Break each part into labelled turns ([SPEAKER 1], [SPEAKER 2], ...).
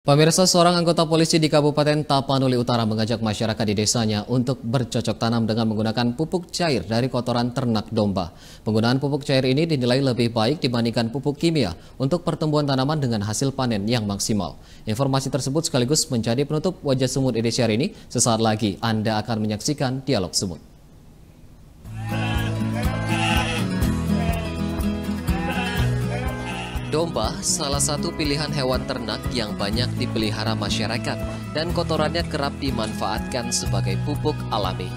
[SPEAKER 1] Pemirsa, seorang anggota polisi di Kabupaten Tapanuli Utara mengajak masyarakat di desanya untuk bercocok tanam dengan menggunakan pupuk cair dari kotoran ternak domba. Penggunaan pupuk cair ini dinilai lebih baik dibandingkan pupuk kimia untuk pertumbuhan tanaman dengan hasil panen yang maksimal. Informasi tersebut sekaligus menjadi penutup Wajah Sumut edisi hari ini. Sesaat lagi Anda akan menyaksikan Dialog Sumut. Domba salah satu pilihan hewan ternak yang banyak dipelihara masyarakat dan kotorannya kerap dimanfaatkan sebagai pupuk alami.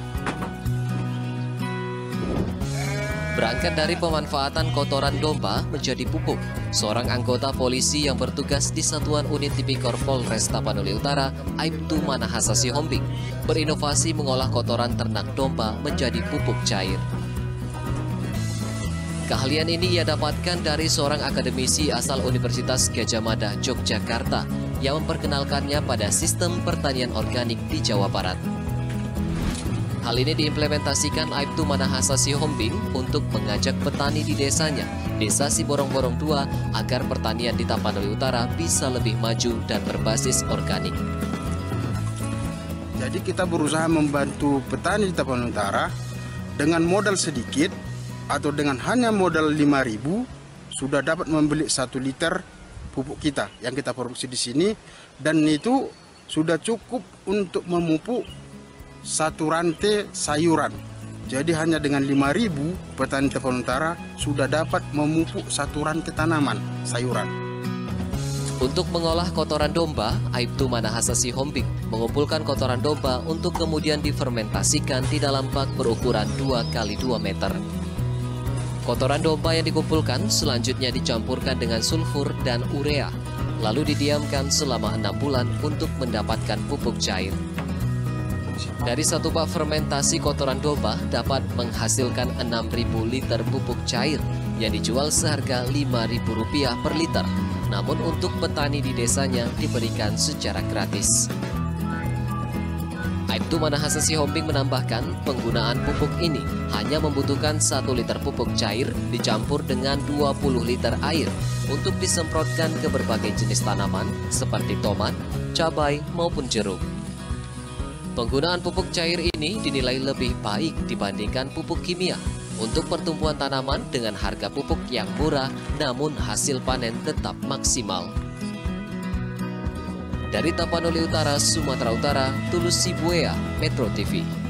[SPEAKER 1] Berangkat dari pemanfaatan kotoran domba menjadi pupuk, seorang anggota polisi yang bertugas di Satuan Unit Tipikor Polres Tapanuli Utara, Aibtu Manahasa Sihombing, berinovasi mengolah kotoran ternak domba menjadi pupuk cair. Keahlian ini ia dapatkan dari seorang akademisi asal Universitas Gadjah Mada, Yogyakarta, yang memperkenalkannya pada sistem pertanian organik di Jawa Barat. Hal ini diimplementasikan Aibtu Manahasa Sihombing untuk mengajak petani di desanya, Desa Siborong-Borong II, agar pertanian di Tapanuli Utara bisa lebih maju dan berbasis organik.
[SPEAKER 2] Jadi kita berusaha membantu petani di Tapanuli Utara dengan modal sedikit, atau dengan hanya modal 5.000 sudah dapat membeli 1 liter pupuk kita yang kita produksi di sini, dan itu sudah cukup untuk memupuk 1 rantai sayuran. Jadi hanya dengan 5.000 petani Tapanuli Utara sudah dapat memupuk 1 rantai tanaman sayuran.
[SPEAKER 1] Untuk mengolah kotoran domba, Aibtu Manahasa Sihombing mengumpulkan kotoran domba untuk kemudian difermentasikan di dalam bak berukuran 2 x 2 meter. Kotoran domba yang dikumpulkan selanjutnya dicampurkan dengan sulfur dan urea, lalu didiamkan selama 6 bulan untuk mendapatkan pupuk cair. Dari 1 bak fermentasi kotoran domba dapat menghasilkan 6.000 liter pupuk cair yang dijual seharga Rp5.000 per liter, namun untuk petani di desanya diberikan secara gratis. Aibtu Manahasa Sihombing menambahkan penggunaan pupuk ini hanya membutuhkan 1 liter pupuk cair dicampur dengan 20 liter air untuk disemprotkan ke berbagai jenis tanaman seperti tomat, cabai, maupun jeruk. Penggunaan pupuk cair ini dinilai lebih baik dibandingkan pupuk kimia untuk pertumbuhan tanaman dengan harga pupuk yang murah namun hasil panen tetap maksimal. Dari Tapanuli Utara, Sumatera Utara, Tulus Sibuea, Metro TV.